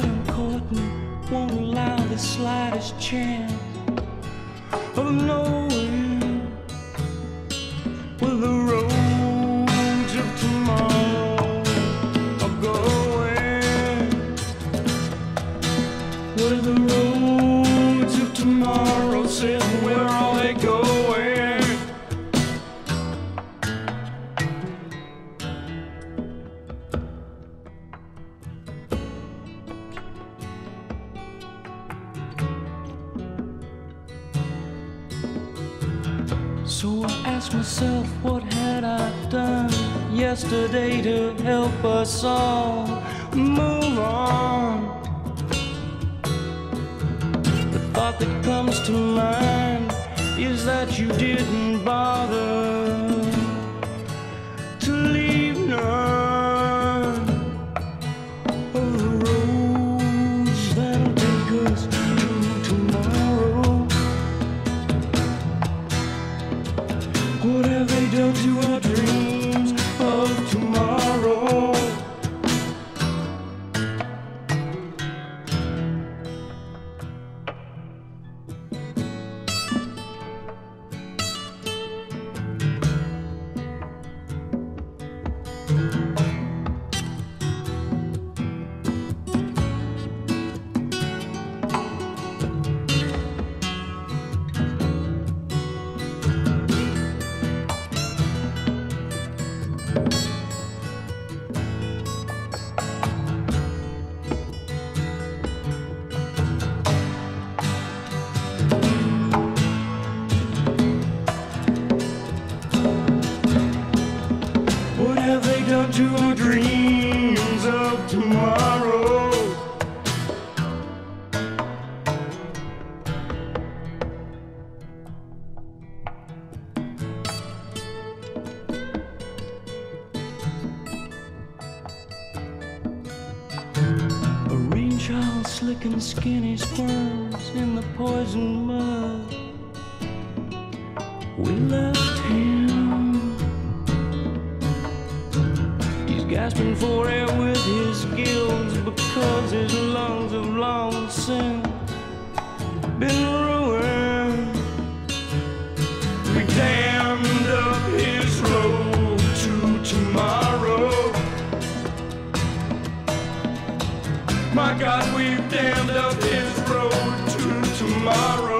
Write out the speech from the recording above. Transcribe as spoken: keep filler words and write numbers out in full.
down court and won't allow the slightest chance of knowing where the roads of tomorrow are going. Where the roads of tomorrow said, where are they going? So I asked myself, what had I done yesterday to help us all move on? The thought that comes to mind is that you didn't bother to leave none of the roads that'll take us to tomorrow. What have they done to our dreams of tomorrow? To our dreams of tomorrow. A rain child slicking skinny squirms in the poison mud. We left him gasping for air with his gills because his lungs have long since been ruined. We dammed up his road to tomorrow. My God, we've dammed up his road to tomorrow.